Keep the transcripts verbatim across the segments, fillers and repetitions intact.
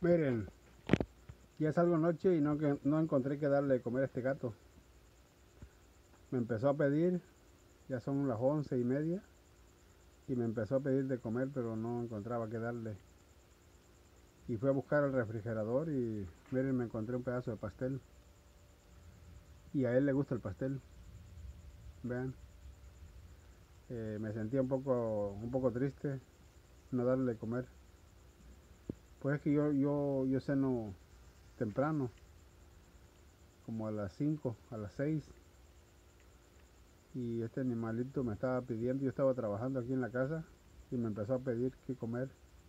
Miren, ya salgo noche y no, que, no encontré que darle de comer a este gato. Me empezó a pedir, ya son las once y media, y me empezó a pedir de comer, pero no encontraba que darle. Y fui a buscar el refrigerador y miren, me encontré un pedazo de pastel. Y a él le gusta el pastel. Vean, eh, me sentía un poco, un poco triste no darle de comer. Pues es que yo, yo, yo ceno temprano, como a las cinco, a las seis. Y este animalito me estaba pidiendo, yo estaba trabajando aquí en la casa y me empezó a pedir qué comer.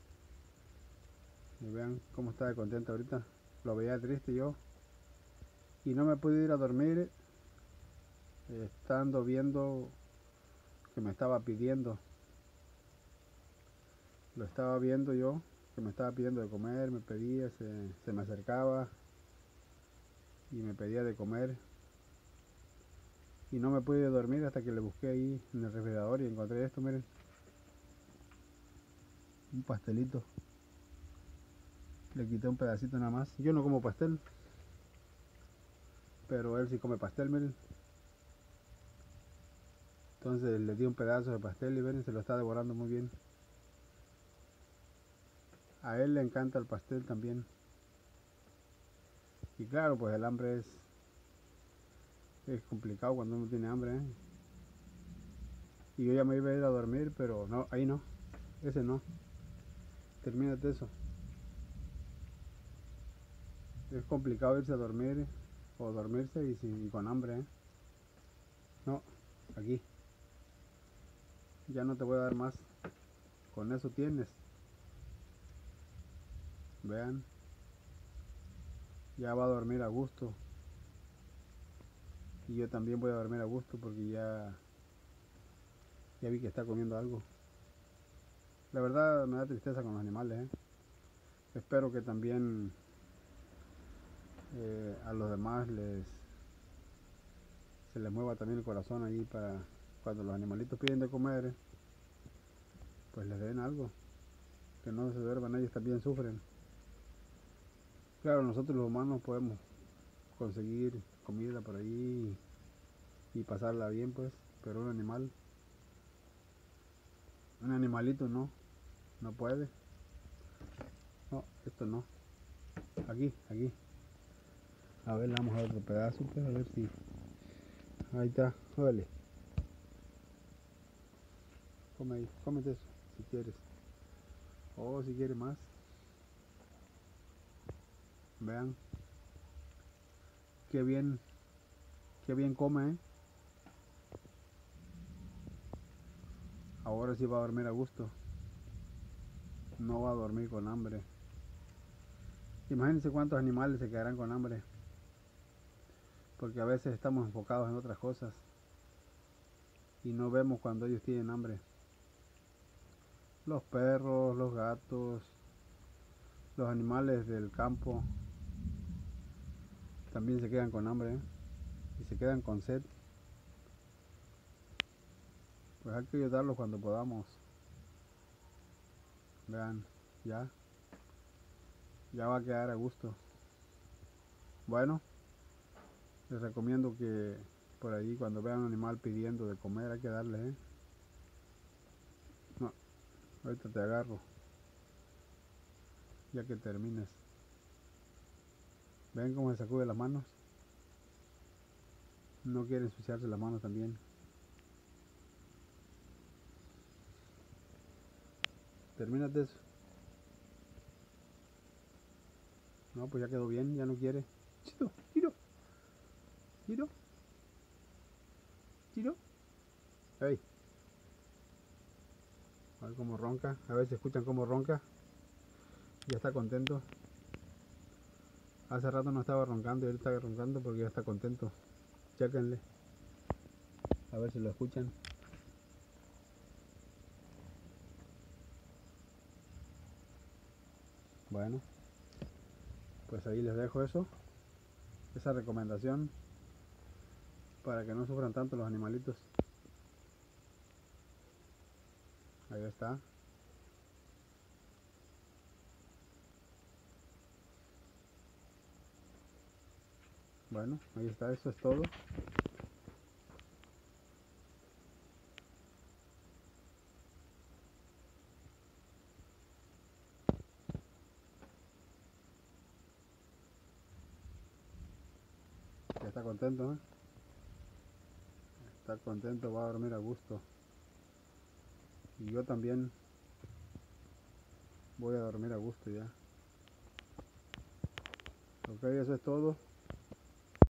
Y vean cómo está de contento ahorita. Lo veía triste yo. Y no me pude ir a dormir eh, estando viendo que me estaba pidiendo. Lo estaba viendo yo, que me estaba pidiendo de comer, me pedía, se, se me acercaba y me pedía de comer. Y no me pude dormir hasta que le busqué ahí en el refrigerador y encontré esto, miren. Un pastelito. Le quité un pedacito nada más. Yo no como pastel, pero él sí come pastel, miren. Entonces le di un pedazo de pastel y miren, se lo está devorando muy bien. A él le encanta el pastel también. Y claro, pues el hambre es, es complicado cuando uno tiene hambre, ¿eh? Y yo ya me iba a ir a dormir, pero no, ahí no. Ese no. Termínate eso. Es complicado irse a dormir o dormirse y, sin, y con hambre, ¿eh? No, aquí. Ya no te voy a dar más. Con eso tienes. Vean. Ya va a dormir a gusto. Y yo también voy a dormir a gusto porque ya, ya vi que está comiendo algo. La verdad me da tristeza con los animales, ¿eh? Espero que también eh, a los demás les se les mueva también el corazón ahí para cuando los animalitos piden de comer, pues les den algo, que no se duerman, ellos también sufren. Claro, nosotros los humanos podemos conseguir comida por ahí y, y pasarla bien, pues, pero un animal, un animalito no, no puede. No, esto no. Aquí, aquí. A ver, le vamos a dar otro pedazo, pues, a ver si. Ahí está, órale. Come ahí, cómete eso, si quieres. O oh, si quiere más. Vean. Qué bien, qué bien come, ¿eh? Ahora sí va a dormir a gusto. No va a dormir con hambre. Imagínense cuántos animales se quedarán con hambre. Porque a veces estamos enfocados en otras cosas. Y no vemos cuando ellos tienen hambre. Los perros, los gatos, los animales del campo también se quedan con hambre, ¿eh? Y se quedan con sed. Pues hay que ayudarlos cuando podamos. Vean, ya. Ya va a quedar a gusto. Bueno, les recomiendo que por ahí cuando vean un animal pidiendo de comer hay que darle, ¿eh? No, ahorita te agarro. Ya que termines. ¿Ven cómo se sacude las manos? No quiere ensuciarse las manos también. Termínate eso. No, pues ya quedó bien, ya no quiere. Chiro, Chiro, Chiro, Chiro. Hey, a ver cómo ronca. A ver si escuchan cómo ronca. Ya está contento. Hace rato no estaba roncando y ahorita está roncando porque ya está contento. Chéquenle. A ver si lo escuchan. Bueno, pues ahí les dejo eso. Esa recomendación para que no sufran tanto los animalitos. Ahí está. Bueno, ahí está, eso es todo. Ya está contento, ¿eh? Está contento, va a dormir a gusto. Y yo también voy a dormir a gusto ya. Ok, eso es todo.